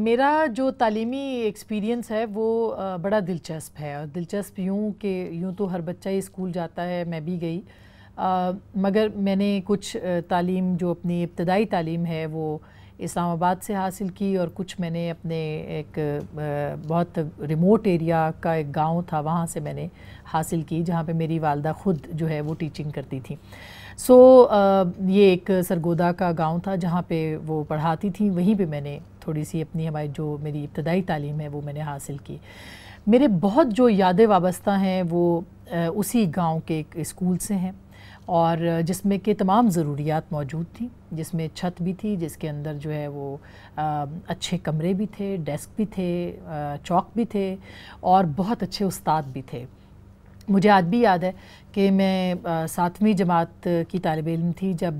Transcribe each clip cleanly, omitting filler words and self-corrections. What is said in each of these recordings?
میرا جو تعلیمی ایکسپیرینس ہے وہ بڑا دلچسپ ہے، اور دلچسپ یوں تو ہر بچہ ہی اسکول جاتا ہے، میں بھی گئی، مگر میں نے کچھ تعلیم جو اپنی ابتدائی تعلیم ہے وہ اسلام آباد سے حاصل کی، اور کچھ میں نے اپنے ایک بہت ریموٹ ایریا کا ایک گاؤں تھا وہاں سے میں نے حاصل کی، جہاں پہ میری والدہ خود جو ہے وہ ٹیچنگ کرتی تھیں۔ یہ ایک سرگودا کا گاؤں تھا جہاں پہ وہ پڑھاتی تھیں، وہیں پہ میں نے تھوڑی سی ہماری جو میری ابتدائی تعلیم ہے وہ میں نے حاصل کی۔ میرے بہت جو یادیں وابستہ ہیں وہ اسی گاؤں کے ایک اسکول سے ہیں، اور جس میں کہ تمام ضروریات موجود تھیں، جس میں چھت بھی تھی، جس کے اندر جو ہے وہ اچھے کمرے بھی تھے، ڈیسک بھی تھے، چوک بھی تھے، اور بہت اچھے استاد بھی تھے۔ مجھے آج بھی یاد ہے کہ میں 7ویں جماعت کی طالب علم تھی جب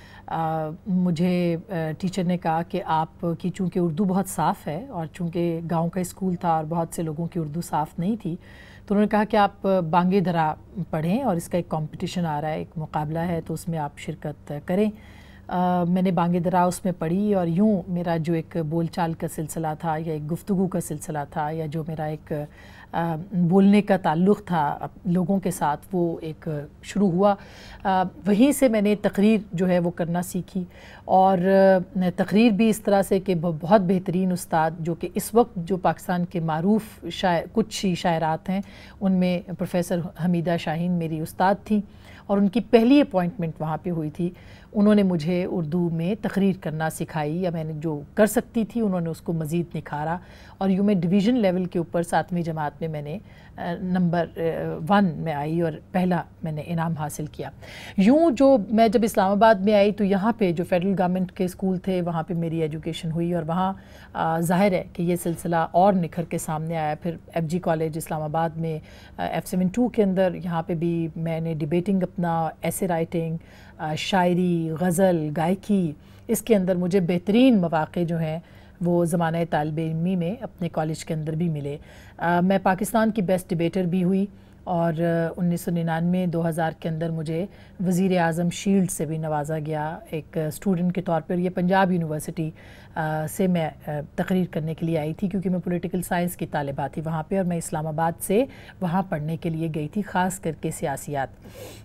مجھے ٹیچر نے کہا کہ آپ کی چونکہ اردو بہت صاف ہے، اور چونکہ گاؤں کا اسکول تھا اور بہت سے لوگوں کی اردو صاف نہیں تھی، تو انہوں نے کہا کہ آپ بانگے درا پڑھیں، اور اس کا ایک کمپٹیشن آ رہا ہے، ایک مقابلہ ہے، تو اس میں آپ شرکت کریں۔ میں نے بانگے درا اس میں پڑھی، اور یوں میرا جو ایک بول چال کا سلسلہ تھا، یا ایک گفتگو کا سلسلہ تھا، یا جو میرا ایک بولنے کا تعلق تھا لوگوں کے ساتھ، وہ ایک شروع ہوا۔ وہیں سے میں نے تقریر جو ہے وہ کرنا سیکھی، اور تقریر بھی اس طرح سے کہ بہت بہترین استاد جو کہ اس وقت جو پاکستان کے معروف کچھ شاعرات ہیں ان میں پروفیسر حمیدہ شاہین میری استاد تھیں، اور ان کی پہلی اپوائنٹمنٹ وہاں پہ ہوئی تھی۔ انہوں نے مجھے اردو میں تقریر کرنا سکھائی، یا میں نے جو کر سکتی تھی انہوں نے اس کو مزید نکھارا، اور یوں میں ڈویژن لیول کے اوپر 7ویں جماعت میں نے نمبر 1 میں آئی، اور پہلا میں نے انعام حاصل کیا۔ یوں جو میں جب اسلام آباد میں آئی تو یہاں پہ جو فیڈرل گورنمنٹ کے اسکول تھے وہاں پہ میری ایجوکیشن ہوئی، اور وہاں ظاہر ہے کہ یہ سلسلہ اور نکھر کے سامنے آیا۔ پھر ایف جی کالج اسلام آباد میں F72 کے اندر، یہاں پہ بھی میں نے ڈیبیٹنگ اپنا ایسے رائٹنگ، شاعری، غزل، گائکی، اس کے اندر مجھے بہترین مواقع جو ہیں وہ زمانہ طالب علمی میں اپنے کالج کے اندر بھی ملے۔ میں پاکستان کی بیسٹ ڈیبیٹر بھی ہوئی، اور 1999 2000 کے اندر مجھے وزیر اعظم شیلڈ سے بھی نوازا گیا ایک اسٹوڈنٹ کے طور پر۔ یہ پنجاب یونیورسٹی سے میں تقریر کرنے کے لیے آئی تھی، کیونکہ میں پولیٹیکل سائنس کی طالبہ تھی وہاں پہ، اور میں اسلام آباد سے وہاں پڑھنے کے لیے گئی تھی، خاص کر کے سیاسیات۔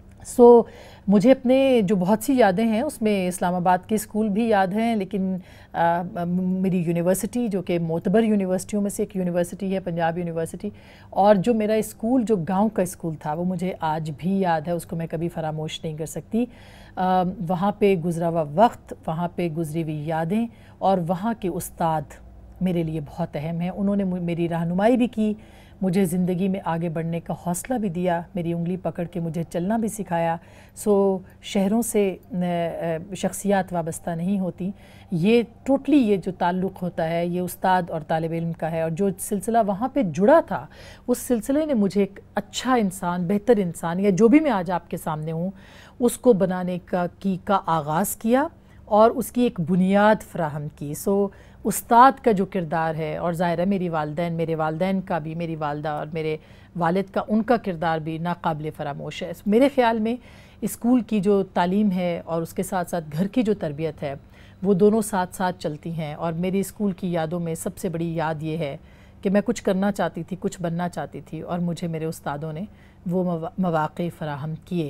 مجھے اپنے جو بہت سی یادیں ہیں اس میں اسلام آباد کے اسکول بھی یاد ہیں، لیکن میری یونیورسٹی جو کہ معتبر یونیورسٹیوں میں سے ایک یونیورسٹی ہے، پنجاب یونیورسٹی، اور جو میرا اسکول جو گاؤں کا اسکول تھا وہ مجھے آج بھی یاد ہے، اس کو میں کبھی فراموش نہیں کر سکتی۔ وہاں پہ گزرا ہوا وقت، وہاں پہ گزری ہوئی یادیں، اور وہاں کے استاد میرے لیے بہت اہم ہیں۔ انہوں نے میری رہنمائی بھی کی، مجھے زندگی میں آگے بڑھنے کا حوصلہ بھی دیا، میری انگلی پکڑ کے مجھے چلنا بھی سکھایا۔ شہروں سے شخصیات وابستہ نہیں ہوتی، یہ ٹوٹلی یہ جو تعلق ہوتا ہے یہ استاد اور طالب علم کا ہے، اور جو سلسلہ وہاں پہ جڑا تھا اس سلسلے نے مجھے ایک اچھا انسان، بہتر انسان، یا جو بھی میں آج آپ کے سامنے ہوں اس کو بنانے کا آغاز کیا، اور اس کی ایک بنیاد فراہم کی۔ استاد کا جو کردار ہے، اور ظاہر ہے میرے والدین کا بھی، میری والدہ اور میرے والد کا، ان کا کردار بھی ناقابل فراموش ہے۔ میرے خیال میں اسکول کی جو تعلیم ہے اور اس کے ساتھ ساتھ گھر کی جو تربیت ہے وہ دونوں ساتھ ساتھ چلتی ہیں، اور میری اسکول کی یادوں میں سب سے بڑی یاد یہ ہے کہ میں کچھ کرنا چاہتی تھی، کچھ بننا چاہتی تھی، اور مجھے میرے استادوں نے وہ مواقع فراہم کیے۔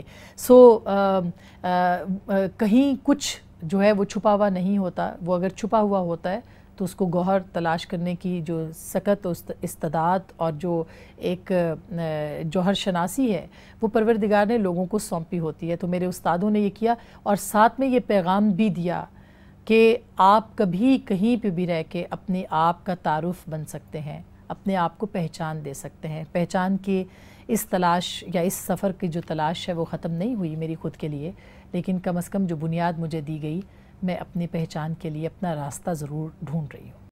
کہیں کچھ جو ہے وہ چھپا ہوا نہیں ہوتا، وہ اگر چھپا ہوا ہوتا ہے تو اس کو گوہر تلاش کرنے کی جو سکت استعداد اور جو ایک جوہر شناسی ہے وہ پروردگار نے لوگوں کو سونپی ہوتی ہے۔ تو میرے استادوں نے یہ کیا، اور ساتھ میں یہ پیغام بھی دیا کہ آپ کبھی کہیں پہ بھی رہ کے اپنے آپ کا تعارف بن سکتے ہیں، اپنے آپ کو پہچان دے سکتے ہیں۔ پہچان کی اس تلاش یا اس سفر کی جو تلاش ہے وہ ختم نہیں ہوئی میری خود کے لیے، لیکن کم از کم جو بنیاد مجھے دی گئی، میں اپنی پہچان کے لیے اپنا راستہ ضرور ڈھونڈ رہی ہوں۔